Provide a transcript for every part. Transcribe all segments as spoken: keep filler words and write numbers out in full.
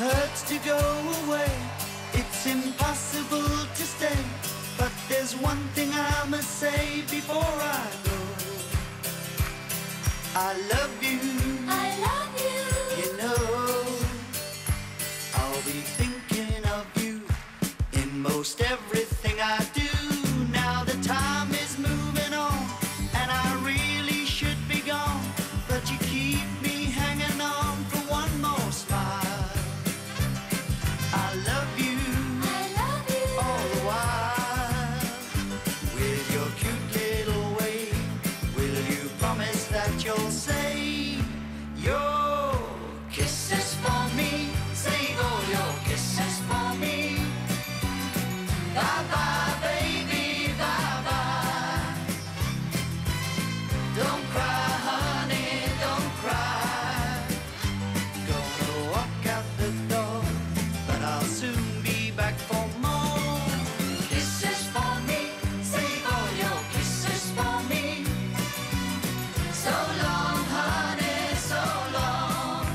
hurts to go away. It's impossible to stay. But there's one thing I must say before I go. I love you. I love you. You know, I'll be thinking of you in most everything I do. Now the time is moving on, and I really should be gone, but you keep me hanging on for one more smile. I love you. I love you. All the while, with your cute little way, will you promise that you'll save your kisses for me? Save all your kisses for me. Bye bye, baby, bye bye. Don't cry, honey, don't cry. Gonna walk out the door, but I'll soon be back for more kisses for me. Save all your kisses for me. So long, honey, so long.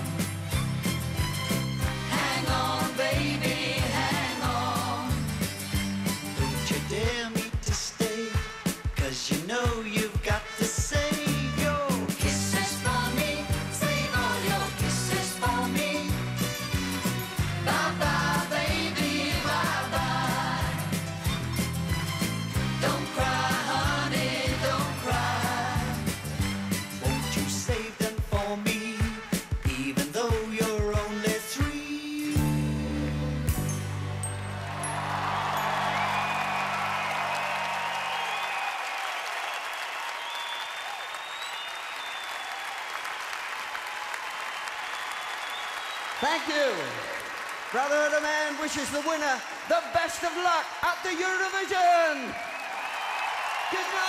Hang on, baby, hang on. Don't you dare me to stay, 'cause you know you've got to save your kisses for me. Save all your kisses for me. Bye bye, baby, bye bye. Don't cry, honey, don't cry. Won't you save them for me, even though you're only three? Thank you. Brotherhood of Man wishes the winner the best of luck at the Eurovision. Good night.